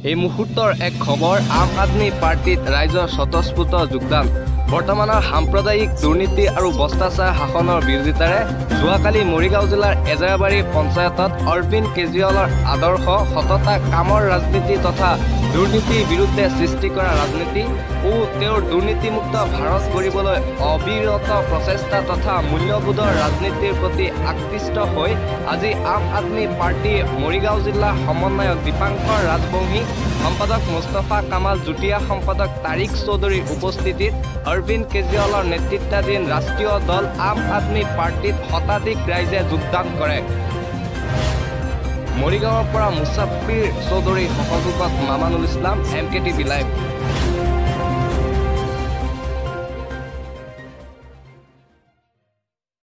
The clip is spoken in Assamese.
এই মুহূৰ্তৰ এক খবৰ আম আদমি পাৰ্টিত ৰাইজৰ স্বতঃস্ফূৰ্ত যোগদান বৰ্তমানৰ সাম্প্ৰদায়িক দুৰ্নীতি আৰু ভ্ৰষ্টাচাৰ শাসনৰ বিৰোধিতাৰে যোৱাকালি মৰিগাঁও জিলাৰ এজাৰাবাৰী পঞ্চায়তত অৰবিন্দ কেজৰিৱালৰ আদৰ্শ সততা কামৰ ৰাজনীতি তথা দুৰ্নীতিৰ বিৰুদ্ধে সৃষ্টি কৰা ৰাজনীতি ও তেওঁৰ দুৰ্নীতিমুক্ত ভাৰত গঢ়িবলৈ অবিৰত প্ৰচেষ্টা তথা মূল্যবোধৰ ৰাজনীতিৰ প্ৰতি আকৃষ্ট হৈ আজি আম আদমি পাৰ্টি মৰিগাঁও জিলা সমন্বয়ক দীপাংকৰ ৰাজবংশী সম্পাদক মুস্তাফা কামাল যুটীয়া সম্পাদক তাৰিক চৌধুৰীৰ উপস্থিতিত অৰবিন্দ কেজৰিৱালৰ নেতৃত্বাধীন ৰাষ্ট্ৰীয় দল আম আদমি পাৰ্টিত শতাধিক ৰাইজে যোগদান কৰে। মৰিগাঁৱৰ পৰা মুছাফিৰ চৌধুৰীৰ সহযোগত মামানুল ইছলাম MKTV লাইভ।